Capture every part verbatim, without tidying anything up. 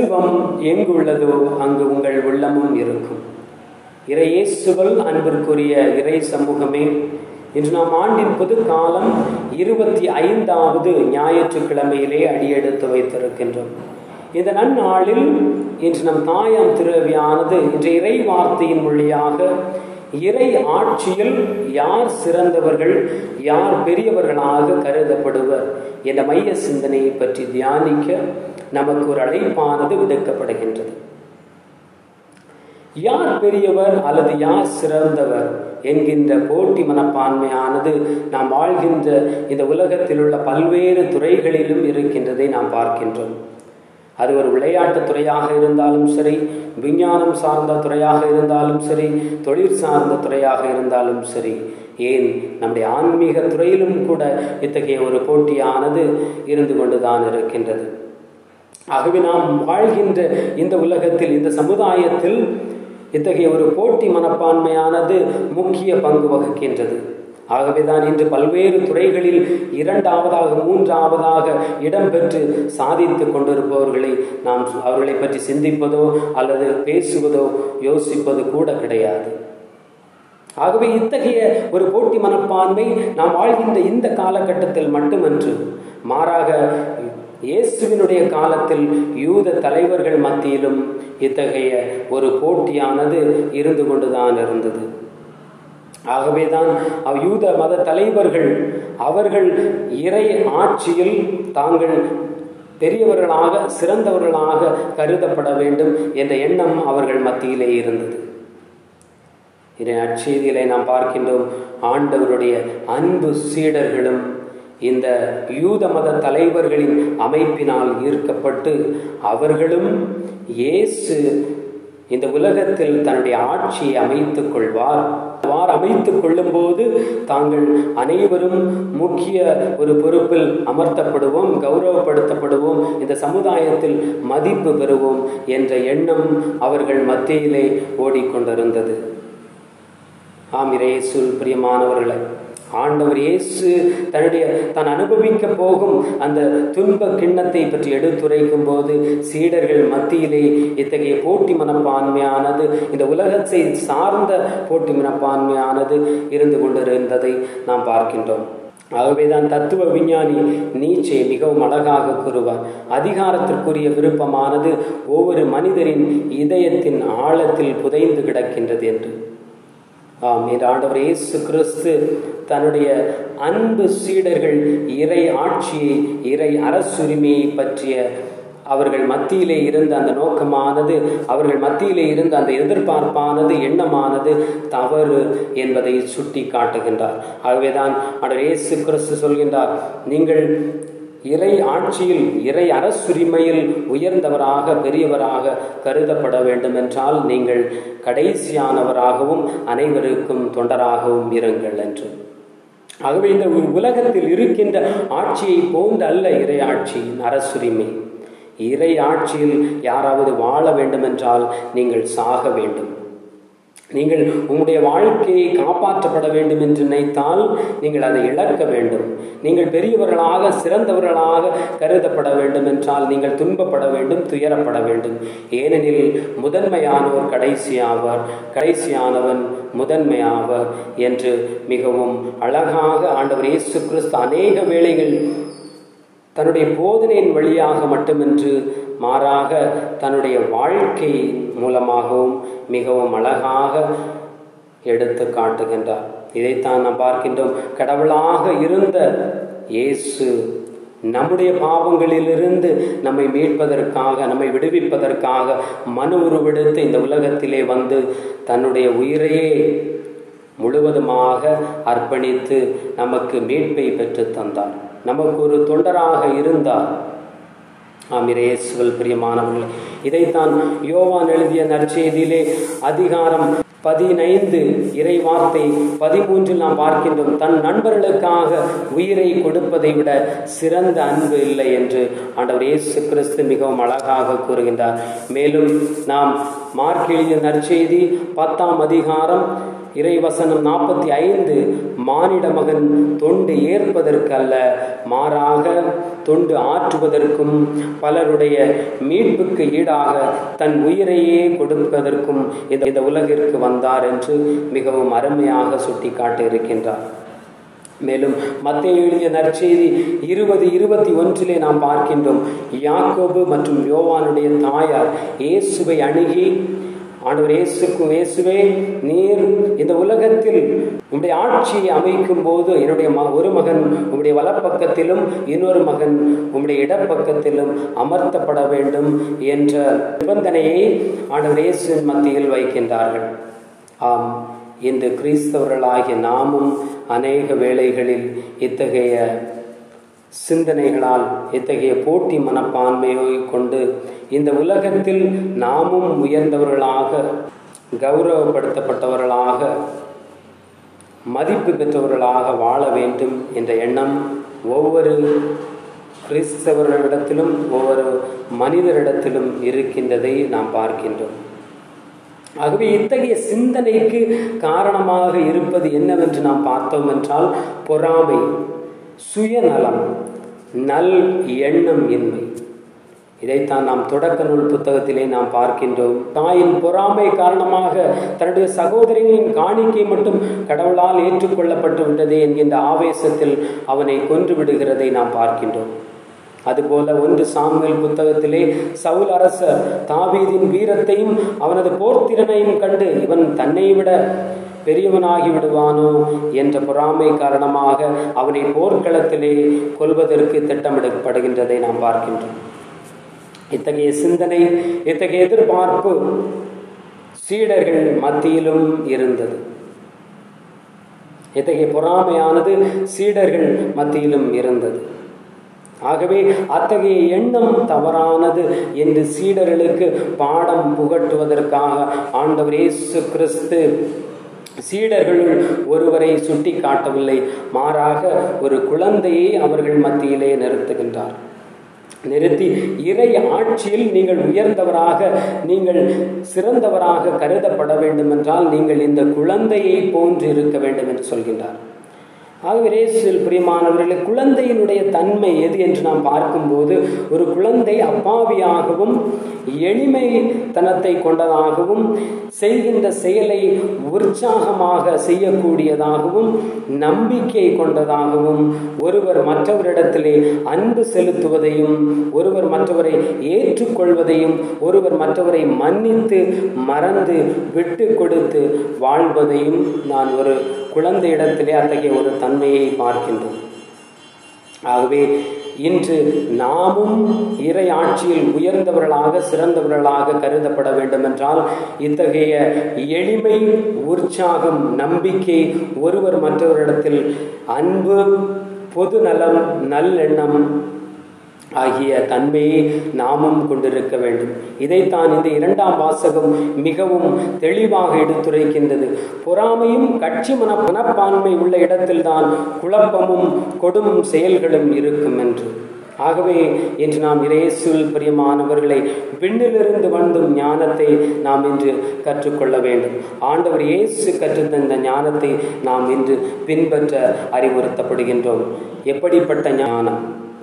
செல்வம் எங்குள்ளதோ அங்கு உங்கள் உள்ளமும் இருக்கும். இறை இயேசுவில் அன்பிற்குரிய இறை சமூகமே, இன்று நாம் ஆண்டின் பொது காலம் இருபத்தி ஐந்தாவது ஞாயிற்றுக்கிழமையிலே அடியெடுத்து வைத்திருக்கின்றோம். இந்த நன்னாளில் இன்று நம் தாயாம் திருவியானது இன்று இறை வார்த்தையின் வழியாக இறை ஆட்சியில் யார் சிறந்தவர்கள், யார் பெரியவர்களாக கருதப்படுவர் என்ற மைய சிந்தனையை பற்றி தியானிக்க நமக்கு ஒரு அழைப்பானது விடுக்கப்படுகின்றது. யார் பெரியவர் அல்லது யார் சிறந்தவர் என்கின்ற போட்டி மனப்பான்மையானது நாம் வாழ்கின்ற இந்த உலகத்தில் உள்ள பல்வேறு துறைகளிலும் இருக்கின்றதை நாம் பார்க்கின்றோம். அது ஒரு விளையாட்டு துறையாக இருந்தாலும் சரி, விஞ்ஞானம் சார்ந்த துறையாக இருந்தாலும் சரி, தொழில் சார்ந்த துறையாக இருந்தாலும் சரி, ஏன் நம்முடைய ஆன்மீக துறையிலும் கூட இத்தகைய ஒரு போட்டியானது இருந்து கொண்டுதான் இருக்கின்றது. ஆகவே நாம் வாழ்கின்ற இந்த உலகத்தில், இந்த சமுதாயத்தில் இத்தகைய ஒரு போட்டி மனப்பான்மையானது முக்கிய பங்கு வகிக்கின்றது. ஆகவேதான் இன்று பல்வேறு துறைகளில் இரண்டாவதாக மூன்றாவதாக இடம்பெற்று சாதித்து கொண்டிருப்பவர்களை நாம் அவர்களை பற்றி சிந்திப்பதோ அல்லது பேசுவதோ யோசிப்பது கூட கிடையாது. ஆகவே இத்தகைய ஒரு போட்டி மனப்பான்மை நாம் வாழ்கின்ற இந்த காலகட்டத்தில் மட்டுமன்று, மாறாக இயேசுவினுடைய காலத்தில் யூத தலைவர்கள் மத்தியிலும் இத்தகைய ஒரு போட்டியானது இருந்து கொண்டுதான் இருந்தது. ஆகவேதான் யூத மத தலைவர்கள் அவர்கள் இறை ஆட்சியில் தாங்கள் பெரியவர்களாக சிறந்தவர்களாக கருதப்பட வேண்டும் என்ற எண்ணம் அவர்கள் மத்தியிலே இருந்தது. இறை நற்செய்தியிலே நாம் பார்க்கின்றோம், ஆண்டவருடைய அன்பு சீடர்களும் இந்த யூத மத தலைவர்களின் அமைப்பினால் ஈர்க்கப்பட்டு அவர்களும் இயேசு இந்த உலகத்தில் தன்னுடைய ஆட்சியை அமைத்துக் கொள்வார், அவ்வாறு அமைத்துக் கொள்ளும் போது தாங்கள் அனைவரும் முக்கிய ஒரு பொறுப்பில் அமர்த்தப்படுவோம், கௌரவப்படுத்தப்படுவோம், இந்த சமுதாயத்தில் மதிப்பு பெறுவோம் என்ற எண்ணம் அவர்கள் மத்தியிலே ஓடிக்கொண்டிருந்தது. ஆம், இயேசு பிரியமானவர்களை, ஆண்டவர் இயேசு தன்னுடைய தான் அனுபவிக்க போகும் அந்த துன்ப கிண்ணத்தை பற்றி எடுத்துரைக்கும் போது சீடர்கள் மத்தியிலே இத்தகைய போட்டி மனப்பான்மையானது, இந்த உலகத்தை சார்ந்த போட்டி மனப்பான்மையானது இருந்து கொண்டிருந்ததை நாம் பார்க்கின்றோம். ஆகவேதான் தத்துவ விஞ்ஞானி நீச்சே மிகவும் அழகாக கூறுவார், அதிகாரத்திற்குரிய விருப்பமானது ஒவ்வொரு மனிதரின் இதயத்தின் ஆழத்தில் புதைந்து கிடக்கின்றது என்று. ஆம், இந்த ஆண்டவர் இயேசு கிறிஸ்து தன்னுடைய அன்பு சீடர்கள் இறை ஆட்சியை, இறை அரசுரிமையை பற்றிய அவர்கள் மத்தியிலே இருந்த அந்த நோக்கமானது, அவர்கள் மத்தியிலே இருந்த அந்த எதிர்பார்ப்பானது, எண்ணமானது தவறு என்பதை சுட்டி காட்டுகின்றார். ஆகவேதான் ஆண்டவர் இயேசு கிறிஸ்து சொல்கின்றார், நீங்கள் இறை ஆட்சியில், இறை அரசுரிமையில் உயர்ந்தவராக பெரியவராக கருதப்பட வேண்டும் என்றால் நீங்கள் கடைசியானவராகவும் அனைவருக்கும் தொண்டராகவும் இருங்கள் என்று. ஆகவே இந்த உலகத்தில் இருக்கின்ற ஆட்சியை போன்ற அல்ல இறை ஆட்சியின் அரசுரிமை. இறை ஆட்சியில் யாராவது வாழ வேண்டும் என்றால் நீங்கள் சாக வேண்டும். நீங்கள் உங்களுடைய வாழ்க்கையை காப்பாற்றப்பட வேண்டும் என்று நினைத்தால் நீங்கள் அதை இழக்க வேண்டும். நீங்கள் பெரியவர்களாக சிறந்தவர்களாக கருதப்பட வேண்டும் என்றால் நீங்கள் துன்பப்பட வேண்டும், துயரப்பட வேண்டும். ஏனெனில் முதன்மையானவர் கடைசியாவார், கடைசியானவன் முதன்மையாவர் என்று மிகவும் அழகாக ஆண்டவர் இயேசு கிறிஸ்து அநேக வேளைகள் தன்னுடைய போதனையின் வழியாக மட்டுமின்று மாறாக தன்னுடைய வாழ்க்கை மூலமாகவும் மிகவும் அழகாக எடுத்து காட்டுகின்றார். இதைத்தான் நாம் பார்க்கின்றோம். கடவுளாக இருந்த இயேசு நம்முடைய பாவங்களிலிருந்து நம்மை மீட்பதற்காக, நம்மை விடுவிப்பதற்காக மனு உருவெடுத்து இந்த உலகத்திலே வந்து தன்னுடைய உயிரையே முழுவதுமாக அர்ப்பணித்து நமக்கு மீட்பை பெற்று தந்தார். நமக்கு ஒரு தொண்டராக இருந்தார். ஆம், இயேசுவில் பிரியமானவர்கள், இதைத்தான் யோவான் எழுதிய நற்செய்தியிலே அதிகாரம் பதினைந்து இறை வார்த்தை பதிமூன்றில் நாம் பார்க்கின்றோம். தன் நண்பர்களுக்காக உயிரை கொடுப்பதை விட சிறந்த அன்பு இல்லை என்று ஆண்டவர் இயேசு கிறிஸ்து மிகவும் அழகாக கூறுகின்றார். மேலும் நாம் மார்க் எழுதிய நற்செய்தி பத்தாம் அதிகாரம் இறைவசனம் நாற்பத்தி ஐந்து, மானிட மகன் தொண்டு ஏற்பதற்கல்ல, மாறாக தொண்டு ஆற்றுவதற்கும் பலருடைய மீட்புக்கு ஈடாக தன் உயிரையே கொடுப்பதற்கும் இந்த உலகிற்கு வந்தார் என்று மிகவும் அருமையாக சுட்டி காட்ட இருக்கின்றார். மேலும் மத்தேயு எழுதிய நற்செய்தி இருபது இருபத்தி ஒன்றிலே நாம் பார்க்கின்றோம், யாக்கோபு மற்றும் யோவானுடைய தாயார் இயேசுவை அணுகி, ஆண்டவர் இயேசுக்கு, இயேசுவே, நீர் இந்த உலகத்தில் உம்முடைய ஆட்சியை அமைக்கும் போது என்னுடைய ஒரு மகன் உம்முடைய வலப்பக்கத்திலும் இன்னொரு மகன் உம்முடைய இடப்பக்கத்திலும் அமர்த்தப்பட வேண்டும் என்ற நிபந்தனையை ஆண்டவர் இயேசுவின் மத்தியில் வைக்கின்றார்கள். ஆம், இந்த கிறிஸ்தவர்களாகிய நாமும் அநேக வேளைகளில் இத்தகைய சிந்தனைகளால், இத்தகைய போட்டி மனப்பான்மையை கொண்டு இந்த உலகத்தில் நாமும் உயர்ந்தவர்களாக, கௌரவப்படுத்தப்பட்டவர்களாக, மதிப்பு பெற்றவர்களாக வாழ வேண்டும் என்ற எண்ணம் ஒவ்வொரு கிறிஸ்தவர்களிடத்திலும் ஒவ்வொரு மனிதரிடத்திலும் இருக்கின்றதை நாம் பார்க்கின்றோம். ஆகவே இத்தகைய சிந்தனைக்கு காரணமாக இருப்பது என்னவென்று நாம் பார்த்தோம் என்றால், பொறாமை, சுயநலம், நல் எண்ணம் இன்மை. இதைத்தான் நாம் தொடக்க நூல் புத்தகத்திலே நாம் பார்க்கின்றோம். தாயின் பொறாமை காரணமாக தன்னுடைய சகோதரனின் காணிக்கை மட்டும் கடவுளால் ஏற்றுக்கொள்ளப்பட்டு விட்டதே என்கின்ற ஆவேசத்தில் அவனை கொன்று விடுகிறதை நாம் பார்க்கின்றோம். அதுபோல ஒன்று சாமுவேல் புத்தகத்திலே சவுல் அரசர் தாவீதின் வீரத்தையும் அவனது போர்த்திறனையும் கண்டு இவன் தன்னை விட பெரியவனாகி விடுவானோ என்ற பொறாமை காரணமாக அவனை போர்க்களத்திலே கொல்வதற்கு திட்டமிடப்படுகின்றதை நாம் பார்க்கின்றோம். இத்தகைய சிந்தனை, இத்தகைய எதிர்பார்ப்பு சீடர்கள் மத்தியிலும் இருந்தது. இத்தகைய பொறாமையானது சீடர்கள் மத்தியிலும் இருந்தது. ஆகவே அத்தகைய எண்ணம் தவறானது என்று சீடர்களுக்கு பாடம் புகட்டுவதற்காக ஆண்டவர் இயேசு கிறிஸ்து சீடர்களுள் ஒருவரை சுட்டி காட்டவில்லை, மாறாக ஒரு குழந்தையை அவர்கள் மத்தியிலே நிறுத்துகின்றார். நிறுத்தி, இறை ஆட்சியில் நீங்கள் உயர்ந்தவராக, நீங்கள் சிறந்தவராக கருதப்பட வேண்டும் என்றால் நீங்கள் இந்த குழந்தையை போன்று இருக்க வேண்டும் என்று சொல்கின்றார். ஆகவே இயேசுவில் பிரியமானவர்களே, குழந்தையினுடைய தன்மை எது என்று நாம் பார்க்கும்போது, ஒரு குழந்தை அப்பாவியாகவும் எளிமைத்தனத்தை கொண்டதாகவும் செய்கின்ற செயலை உற்சாகமாக செய்யக்கூடியதாகவும் நம்பிக்கை கொண்டதாகவும் ஒருவர் மற்றவரிடத்திலே அன்பு செலுத்துவதையும் ஒருவர் மற்றவரை ஏற்றுக்கொள்வதையும் ஒருவர் மற்றவரை மன்னித்து மறந்து விட்டு கொடுத்து வாழ்வதையும் நான் ஒரு குழந்தையிடத்திலே அத்தகைய ஒரு தன்மையை பார்க்கின்றோம். ஆகவே இன்று நாமும் இறை ஆட்சியில் உயர்ந்தவர்களாக சிறந்தவர்களாக கருதப்பட வேண்டும் என்றால் இத்தகைய எளிமை, உற்சாகம், நம்பிக்கை, ஒருவர் மற்றவரிடத்தில் அன்பு, பொது நலம், நல்லெண்ணம் ஆகிய தன்மையை நாமும் கொண்டிருக்க வேண்டும். இதைத்தான் இந்த இரண்டாம் வாசகம் மிகவும் தெளிவாக எடுத்துரைக்கின்றது. பொறாமையும் கட்சி மன மனப்பான்மை உள்ள இடத்தில்தான் குழப்பமும் கொடும் செயல்களும் இருக்கும் என்று. ஆகவே இன்று நாம் இயேசுவில் பிரியமானவர்களை, விண்ணிலிருந்து வந்தும் ஞானத்தை நாம் இன்று கற்றுக்கொள்ள வேண்டும். ஆண்டவர் இயேசு கற்றுத்தந்த ஞானத்தை நாம் இன்று பின்பற்ற அறிவுறுத்தப்படுகின்றோம். எப்படிப்பட்ட ஞானம்?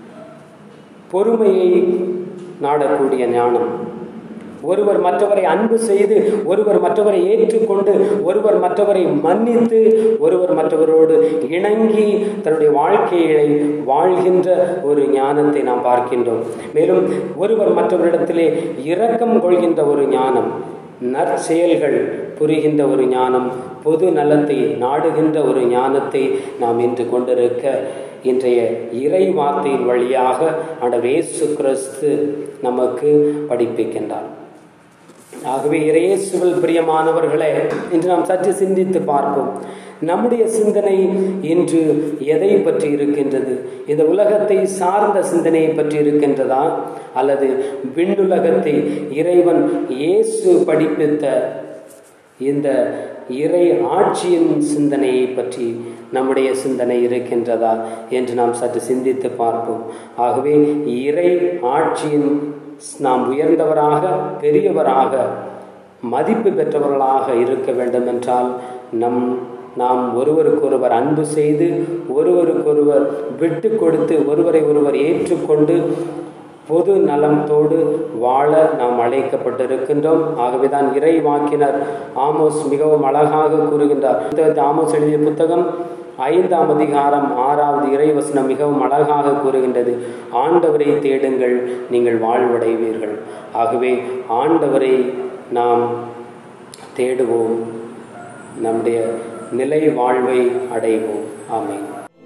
பொறுமையை நாடக்கூடிய ஞானம், ஒருவர் மற்றவரை அன்பு செய்து ஒருவர் மற்றவரை ஏற்றுக்கொண்டு ஒருவர் மற்றவரை மன்னித்து ஒருவர் மற்றவரோடு இணங்கி தன்னுடைய வாழ்க்கையை வாழ்கின்ற ஒரு ஞானத்தை நாம் பார்க்கின்றோம். மேலும் ஒருவர் மற்றவரிடத்திலே இரக்கம் கொள்கின்ற ஒரு ஞானம், நற்செயல்கள் புரிகின்ற ஒரு ஞானம், பொது நலத்தை நாடுகின்ற ஒரு ஞானத்தை நாம் இன்று கொண்டிருக்க இன்றைய இறை வார்த்தையின் வழியாக ஆண்டவர் இயேசு கிறிஸ்து நமக்கு படிப்பிக்கின்றார். ஆகவே இயேசுவில் பிரியமானவர்களே, இன்று நாம் சற்று சிந்தித்து பார்ப்போம். நம்முடைய சிந்தனை இன்று எதை பற்றி இருக்கின்றது? இந்த உலகத்தை சார்ந்த சிந்தனையை பற்றி இருக்கின்றதா, அல்லது விண்ணுலகத்தை இறைவன் இயேசு படிப்பித்த இந்த இறை ஆட்சியின் சிந்தனையை பற்றி நம்முடைய சிந்தனை இருக்கின்றதா என்று நாம் சற்று சிந்தித்து பார்ப்போம். ஆகவே இறை ஆட்சியின் நாம் உயர்ந்தவராக, பெரியவராக, மதிப்பு பெற்றவர்களாக இருக்க வேண்டும் என்றால் நம் நாம் ஒருவருக்கொருவர் அன்பு செய்து ஒருவருக்கொருவர் விட்டு கொடுத்து ஒருவரை ஒருவர் ஏற்றுக்கொண்டு பொது நலத்தோடு வாழ நாம் அழைக்கப்பட்டிருக்கின்றோம். ஆகவேதான் இறை வாக்கினர் ஆமோஸ் மிகவும் அழகாக கூறுகின்றார். ஆமோஸ் எழுதிய புத்தகம் ஐந்தாம் அதிகாரம் ஆறாவது இறைவசனம் மிகவும் அழகாக கூறுகின்றது, ஆண்டவரை தேடுங்கள், நீங்கள் வாழ்வடைவீர்கள். ஆகவே ஆண்டவரை நாம் தேடுவோம், நம்முடைய நிலை வாழ்வை அடைவோம். ஆமென்.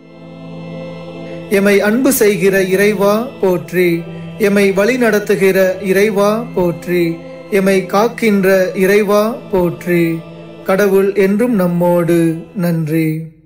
எமை அன்பு செய்கிற இறைவா போற்றி, எமை வழி நடத்துகிற இறைவா போற்றி, எமை காக்கின்ற இறைவா போற்றி. கடவுள் என்றும் நம்மோடு. நன்றி.